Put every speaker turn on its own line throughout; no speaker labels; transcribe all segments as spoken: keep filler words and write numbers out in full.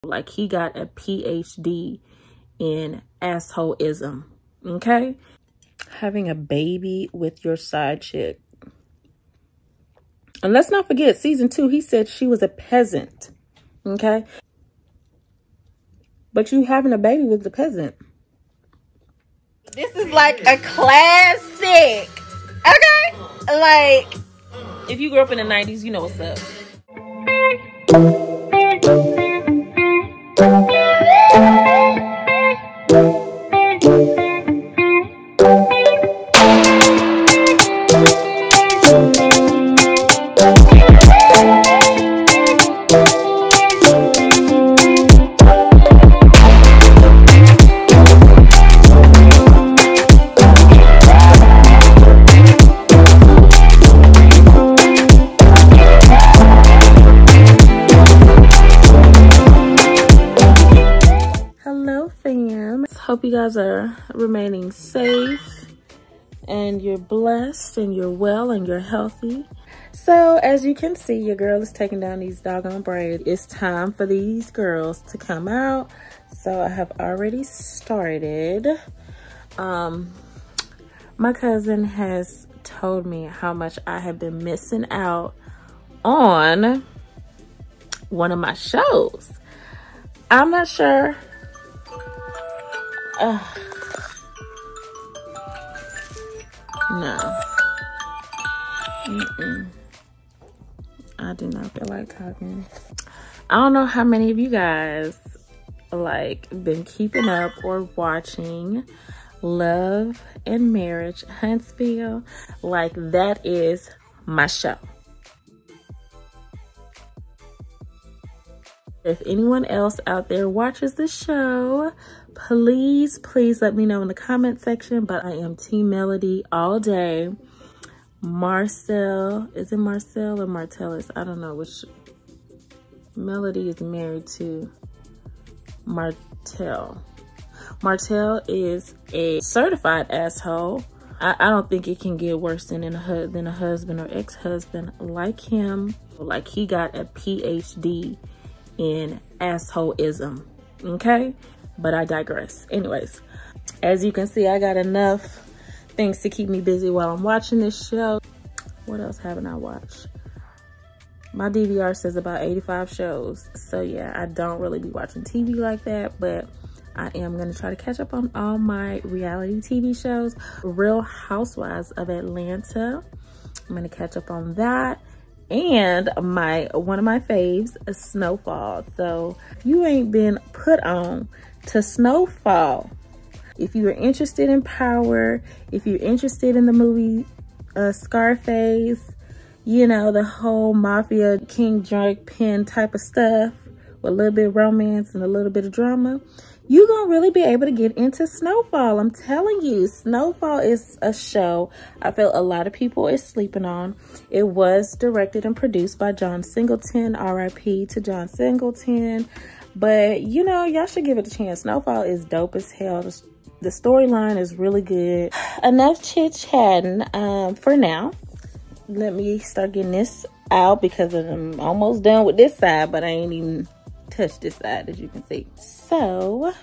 Like he got a P H D in assholeism, okay? Having a baby with your side chick. And let's not forget, season two, he said she was a peasant, okay? But you having a baby with the peasant. This is like a classic, okay? Like, if you grew up in the nineties, you know what's up. Hope you guys are remaining safe and you're blessed and you're well and you're healthy. So as you can see, your girl is taking down these doggone braids. It's time for these girls to come out. So I have already started. Um, my cousin has told me how much I have been missing out on one of my shows. I'm not sure. Uh, no. Mm-mm. I do not feel like talking. I don't know how many of you guys like been keeping up or watching Love and Marriage Huntsville. Like that is my show. If anyone else out there watches the show, please, please let me know in the comment section. But I am Team Melody all day. Marcel, is it Marcel or Martellus? I don't know which. Melody is married to Martell. Martell is a certified asshole. I, I don't think it can get worse than, in a, than a husband or ex-husband like him. Like he got a P H D in assholeism, okay? But I digress. Anyways, as you can see, I got enough things to keep me busy while I'm watching this show. What else haven't I watched? My D V R says about eighty-five shows. So yeah, I don't really be watching T V like that, but I am gonna try to catch up on all my reality T V shows. Real Housewives of Atlanta. I'm gonna catch up on that. And my one of my faves, Snowfall. So if you ain't been put on to Snowfall, if you are interested in power, if you're interested in the movie uh, Scarface, you know, the whole mafia, King Drake Pen type of stuff, with a little bit of romance and a little bit of drama, you're gonna really be able to get into Snowfall. I'm telling you, Snowfall is a show I feel a lot of people is sleeping on. It was directed and produced by John Singleton, R I P to John Singleton. But, you know, y'all should give it a chance. Snowfall is dope as hell. The storyline is really good. Enough chit-chatting um, for now. Let me start getting this out because I'm almost done with this side, but I ain't even touched this side, as you can see. So,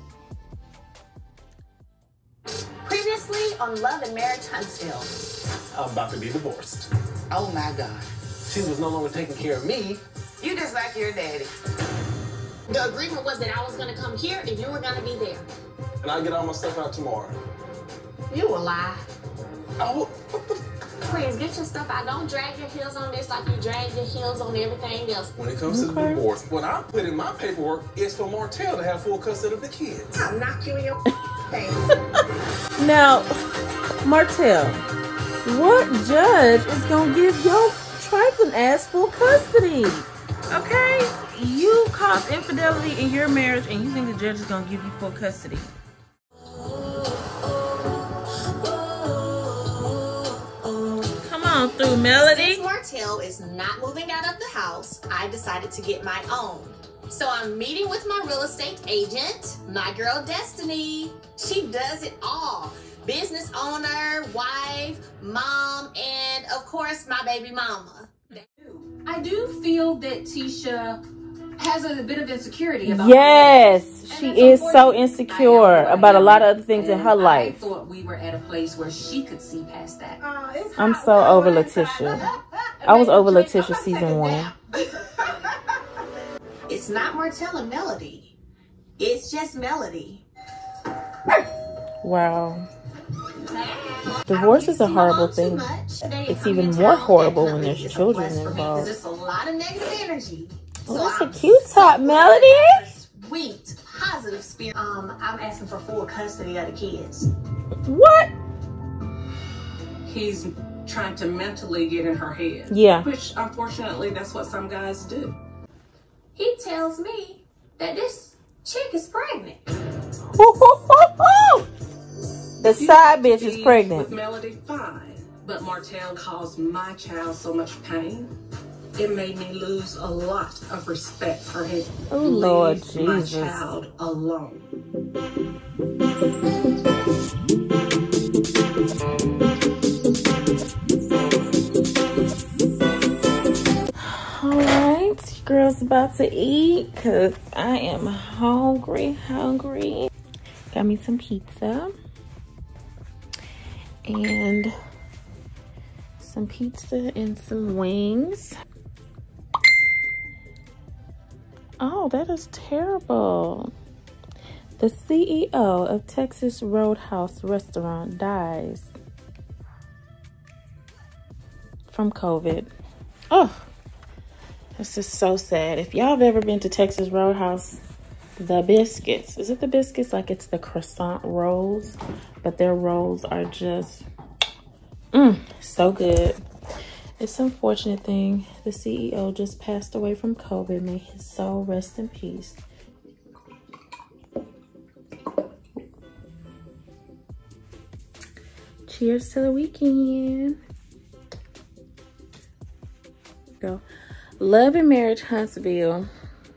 previously on Love and Marriage Huntsville.
I'm about to be divorced.
Oh my God.
She was no longer taking care of me.
You just like your daddy.
The agreement was that I was going to come here and you were going to be there.
And I get all my stuff out tomorrow.
You a lie.
Oh, what the?
Please get your stuff out. Don't drag your heels on this like you drag your heels on everything else.
When it comes
Okay.
to the divorce, what I put in my paperwork is for Martell to have full custody of the kids.
I'll knock you in your face.
Now, Martell, what judge is gonna give your trifling ass full custody? Okay? You caused infidelity in your marriage and you think the judge is gonna give you full custody. Come on through, Melody.
Since Martell is not moving out of the house, I decided to get my own. So I'm meeting with my real estate agent, my girl Destiny. She does it all. Business owner, wife, mom, and of course, my baby mama.
I do feel that Tisha has a bit of insecurity about
yes she is so insecure about a lot of other things in her life.
I thought we were at a place where she could see past that.
Uh,
I'm so over Letitia. I was over Letitia season one.
It's not Martell and Melody. It's just Melody.
Wow. Divorce is a horrible thing. It's even more horrible when there's children involved.
It's a lot of negative energy.
Oh, that's a cute top, Melody.
Sweet, positive spirit. Um, I'm asking for full custody of the kids.
What?
He's trying to mentally get in her head.
Yeah.
Which, unfortunately, that's what some guys do.
He tells me that this chick is pregnant.
The side bitch is pregnant.
With Melody, fine. But Martell caused my child so much pain. It made me lose a lot of respect for him.
Oh, Lord
Jesus.
Jesus.
My child alone.
All right, girls about to eat because I am hungry, hungry. Got me some pizza. And some pizza and some wings. Oh, that is terrible. The C E O of Texas Roadhouse Restaurant dies from COVID. Oh, this is so sad. If y'all have ever been to Texas Roadhouse, the biscuits, is it the biscuits? Like it's the croissant rolls, but their rolls are just mm, so good. It's an unfortunate thing. The C E O just passed away from COVID. May his soul rest in peace. Cheers to the weekend. Go. Love and Marriage Huntsville.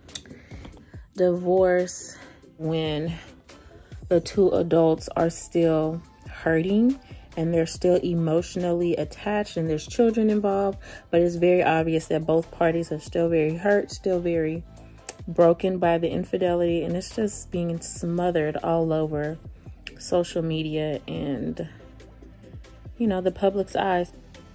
Divorce when the two adults are still hurting and they're still emotionally attached and there's children involved, but it's very obvious that both parties are still very hurt, still very broken by the infidelity, and it's just being smothered all over social media and, you know, the public's eyes.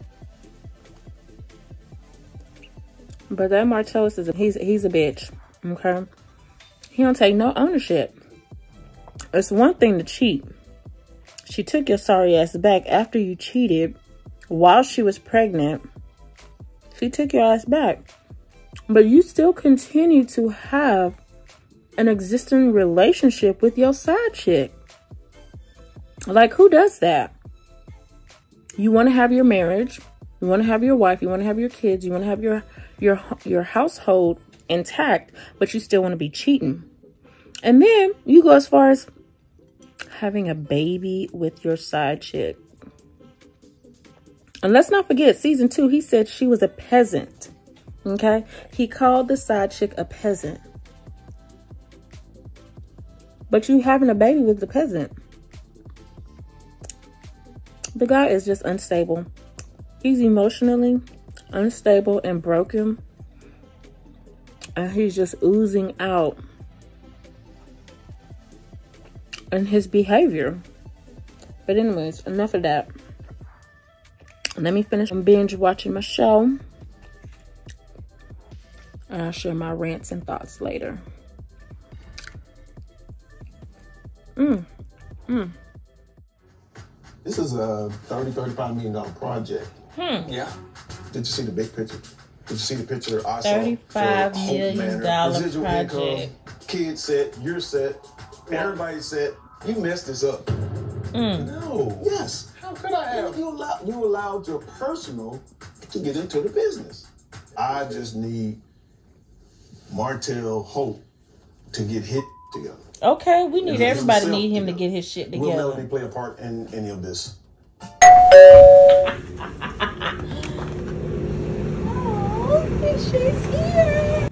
But that Martellus is a, he's he's a bitch, okay? He don't take no ownership. It's one thing to cheat. She took your sorry ass back after you cheated while she was pregnant. She took your ass back. But you still continue to have an existing relationship with your side chick. Like, who does that? You want to have your marriage. You want to have your wife. You want to have your kids. You want to have your, your, your household intact, but you still want to be cheating. And then you go as far as having a baby with your side chick. And let's not forget, season two, he said she was a peasant. Okay? He called the side chick a peasant. But you having a baby with the peasant. The guy is just unstable. He's emotionally unstable and broken. And he's just oozing out in his behavior. But anyways, enough of that. Let me finish binge watching my show. And I'll share my rants and thoughts later. Mm. Mm.
This is a thirty, thirty-five million dollar project.
Hmm.
Yeah.
Did you see the big picture? Did you see the picture I saw?
thirty-five
for Hope
million
Manor?
dollar
Residual
project.
income, kids set, you're set, everybody's set. You messed this up.
Mm.
No. Yes.
How could I have?
You allowed, you allowed your personal to get into the business. I just need Martell Hope to get hit together.
Okay, we need
And
everybody
himself
need him to
together.
get his shit
Will
together.
Melody play a part in any of this?
Oh, she's here.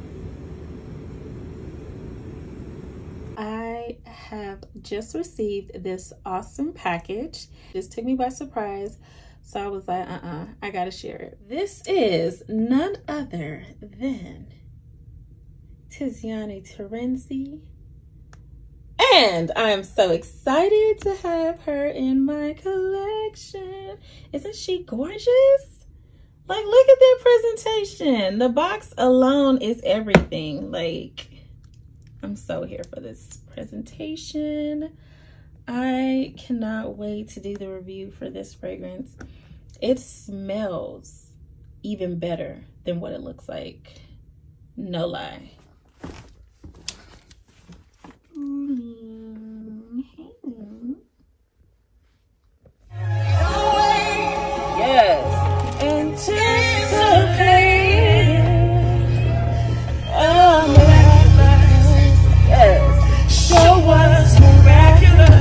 I have just received this awesome package. This took me by surprise, so I was like, uh-uh, I gotta share it. This is none other than Tiziani Terenzi. And I'm so excited to have her in my collection. Isn't she gorgeous? Like, look at that presentation. The box alone is everything. Like, I'm so here for this presentation. I cannot wait to do the review for this fragrance. It smells even better than what it looks like. No lie. Yes. Anticipating. Oh, miraculous. Yes. Show us miraculous.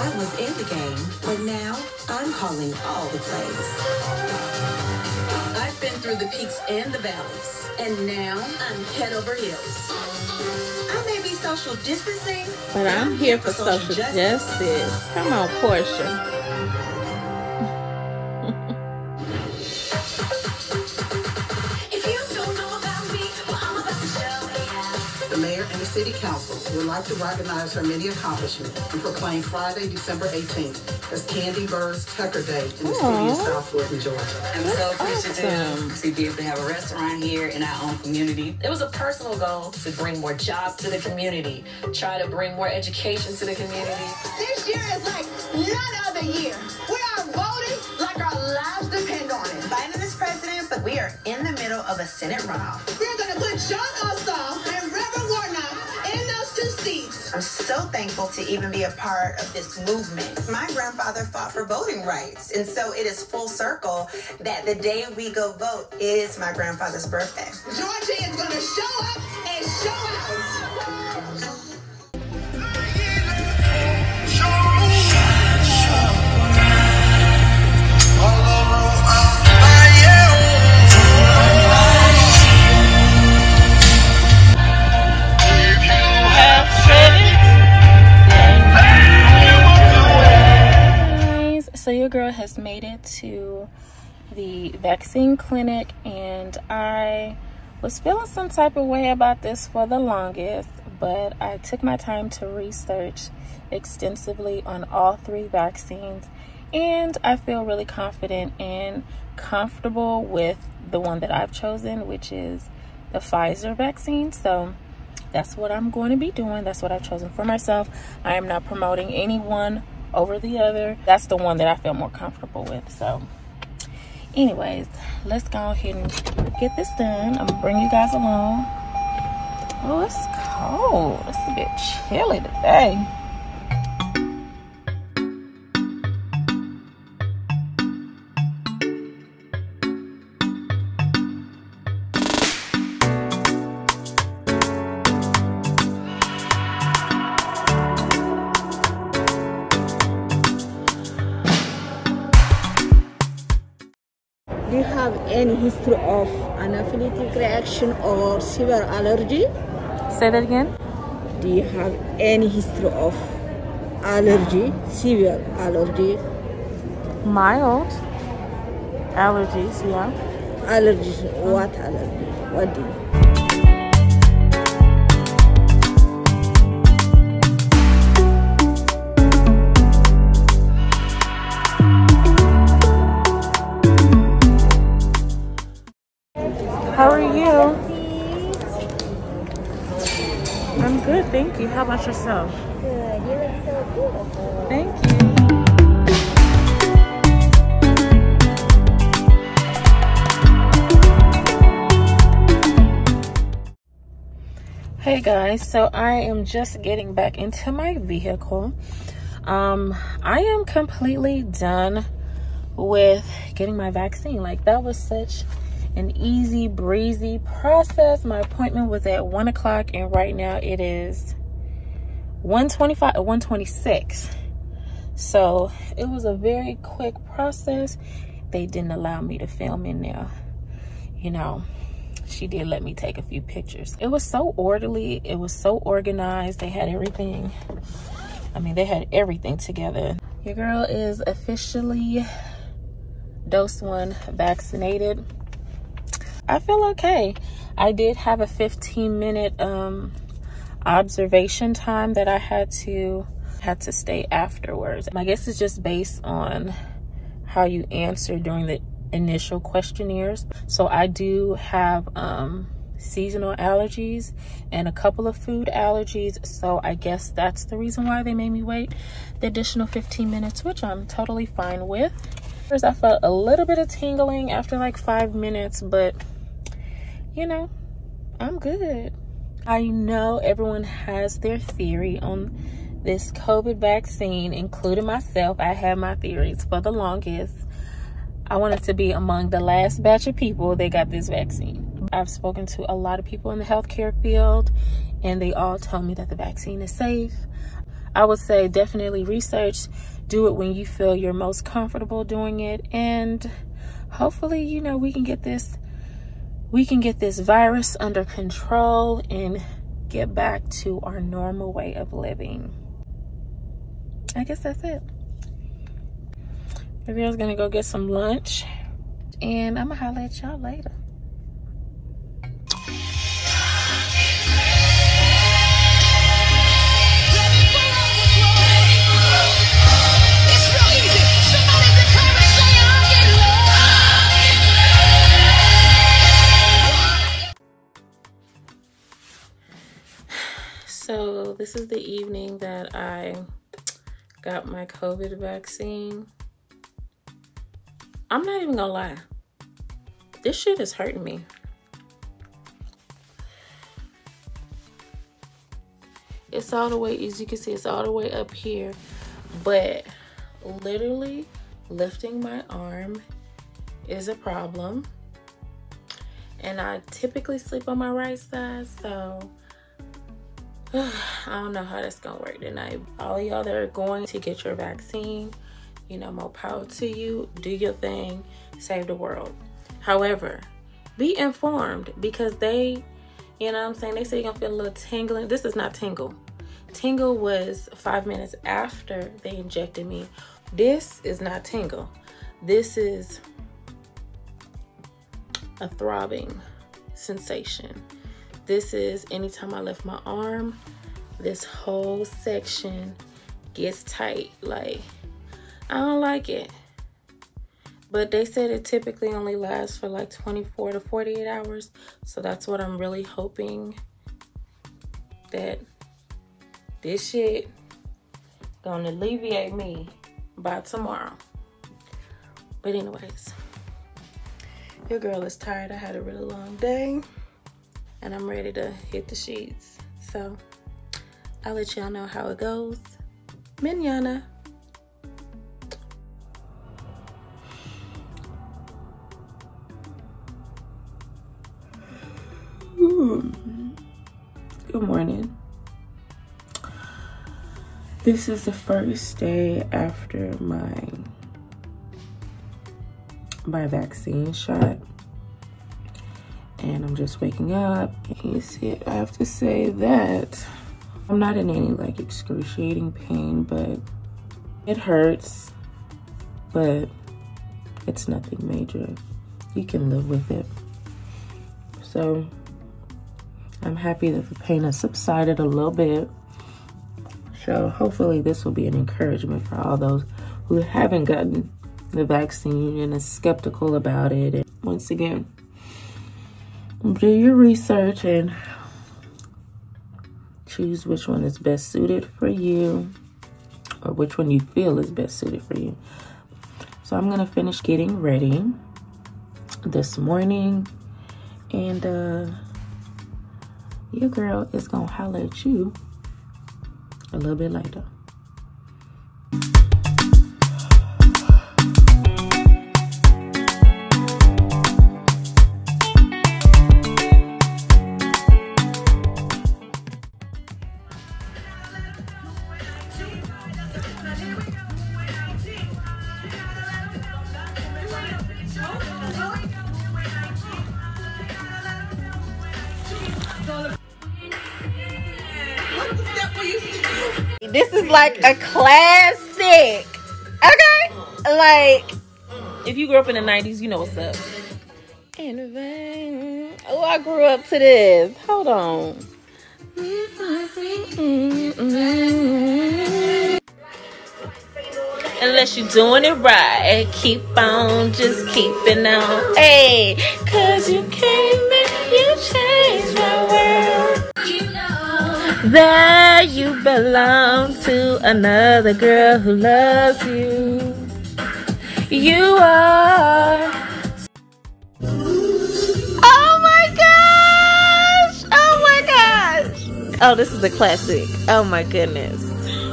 I was in the game, but now I'm calling all the plays. I've been through the peaks and the valleys, and now I'm head over heels. I may be social distancing,
but I'm here for social justice. Come on, Portia.
City Council would like to recognize her many accomplishments and proclaim Friday, December eighteenth as Candy Bird's Tucker Day in the city of Southwood, Georgia.
I'm so appreciative to be able to have a restaurant here in our own community. It was a personal goal to bring more jobs to the community, try to bring more education to the community.
This year is like none other year. We are voting like our lives depend on it. Biden is president, but we are in the middle of a Senate runoff. We're going to put John Ossoff and Reverend Warnock in those two seats. I'm so thankful to even be a part of this movement. My grandfather fought for voting rights, and so it is full circle that the day we go vote is my grandfather's birthday. Georgia is going to show up and show out.
So your girl has made it to the vaccine clinic, and I was feeling some type of way about this for the longest, but I took my time to research extensively on all three vaccines, and I feel really confident and comfortable with the one that I've chosen, which is the Pfizer vaccine. So that's what I'm going to be doing. That's what I've chosen for myself. I am not promoting anyone over the other. That's the one that I feel more comfortable with. So anyways, let's go ahead and get this done. I'm gonna bring you guys along. Oh, it's cold. It's a bit chilly today.
Do you have any history of anaphylactic reaction or severe allergy?
Say that again.
Do you have any history of allergy, severe allergy?
Mild allergies, yeah.
Allergies, what allergy? What do you?
How are you? I'm good, thank you. How about yourself?
Good. You look so beautiful.
Thank you. Hey guys, so I am just getting back into my vehicle. Um, I am completely done with getting my vaccine. Like, that was such an easy breezy process. My appointment was at one o'clock, and right now it is one twenty-five or one twenty-six. So it was a very quick process. They didn't allow me to film in there. You know, she did let me take a few pictures. It was so orderly, it was so organized. They had everything, I mean, they had everything together. Your girl is officially dose one vaccinated. I feel okay. I did have a fifteen minute um, observation time that I had to had to stay afterwards. I guess it's just based on how you answer during the initial questionnaires. So I do have um, seasonal allergies and a couple of food allergies. So I guess that's the reason why they made me wait the additional fifteen minutes, which I'm totally fine with. First, I felt a little bit of tingling after like five minutes, but you know, I'm good. I know everyone has their theory on this COVID vaccine, including myself. I had my theories for the longest. I wanted to be among the last batch of people that got this vaccine. I've spoken to a lot of people in the healthcare field, and they all told me that the vaccine is safe. I would say definitely research. Do it when you feel you're most comfortable doing it. And hopefully, you know, we can get this, we can get this virus under control and get back to our normal way of living. I guess that's it. Everyone's gonna go get some lunch, and I'm gonna holler at y'all later. So this is the evening that I got my COVID vaccine. I'm not even gonna lie. This shit is hurting me. It's all the way, as you can see, it's all the way up here. But literally lifting my arm is a problem. And I typically sleep on my right side, so I don't know how that's gonna work tonight. All of y'all that are going to get your vaccine, you know, more power to you. Do your thing, save the world. However, be informed, because they, you know what I'm saying, they say you're gonna feel a little tingling. This is not tingle. Tingle was five minutes after they injected me. This is not tingle. This is a throbbing sensation. This is anytime I lift my arm, this whole section gets tight. Like, I don't like it. But they said it typically only lasts for like twenty-four to forty-eight hours. So that's what I'm really hoping, that this shit gonna alleviate me by tomorrow. But anyways, your girl is tired. I had a really long day, and I'm ready to hit the sheets. So I'll let y'all know how it goes. Mañana. Good morning. This is the first day after my my vaccine shot, and I'm just waking up. And you see, I have to say that I'm not in any like excruciating pain, but it hurts, but it's nothing major. You can live with it. So I'm happy that the pain has subsided a little bit. So hopefully this will be an encouragement for all those who haven't gotten the vaccine and are skeptical about it. And once again, do your research and choose which one is best suited for you, or which one you feel is best suited for you. So I'm gonna finish getting ready this morning, and uh, your girl is gonna holler at you a little bit later.
This is like a classic, okay? Like,
if you grew up in the nineties, you know what's up.
In vain. Oh, I grew up to this. Hold on.
Unless you're doing it right, keep on just keeping on. Hey, cause you came and you changed my world. That you belong to another girl who loves you. You are.
Oh my gosh! Oh my gosh! Oh, this is a classic. Oh my goodness.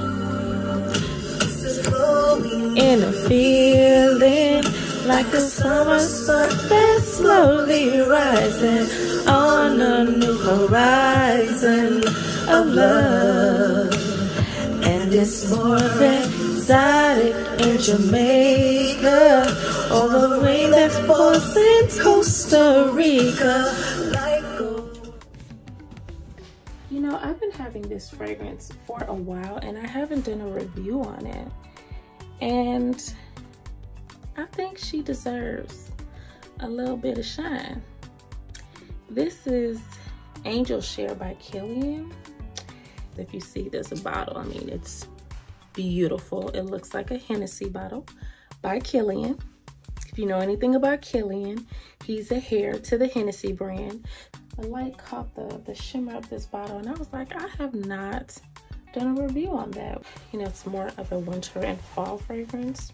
In a feeling like a summer sun that's slowly rising on a new horizon of love. And And it's more exotic in Jamaica, all the rain that falls in Costa Rica. Like gold. You know, I've been having this fragrance for a while and I haven't done a review on it. And I think she deserves a little bit of shine. This is Angel Share by Kilian. If you see, there's a bottle. I mean, it's beautiful. It looks like a Hennessy bottle by Kilian. If you know anything about Kilian, he's a hair to the Hennessy brand. The light caught the, the shimmer of this bottle, and I was like, I have not done a review on that. You know, it's more of a winter and fall fragrance,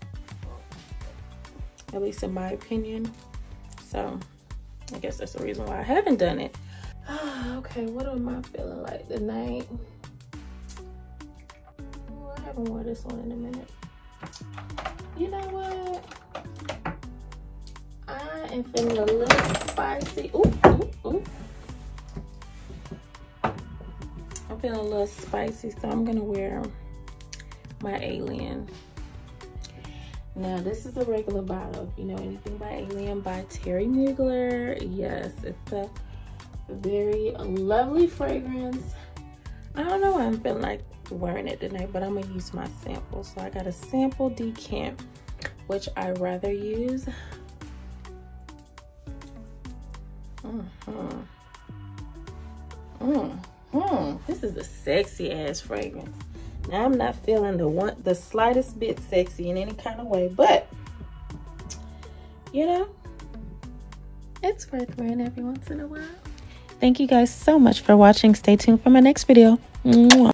at least in my opinion. So I guess that's the reason why I haven't done it. Okay, what am I feeling like tonight? Oh, I haven't worn this one in a minute. You know what? I am feeling a little spicy. Ooh, ooh, ooh. I'm feeling a little spicy, so I'm gonna wear my Alien. Now, this is a regular bottle. If you know anything by Alien by Thierry Mugler, yes, it's a very lovely fragrance. I don't know why I'm feeling like wearing it tonight, but I'm gonna use my sample. So I got a sample decant, which I rather use. Mm-hmm. Mm-hmm. This is a sexy ass fragrance. Now, I'm not feeling the one, the slightest bit sexy in any kind of way, but you know, it's worth wearing every once in a while. Thank you guys so much for watching. Stay tuned for my next video. Mwah.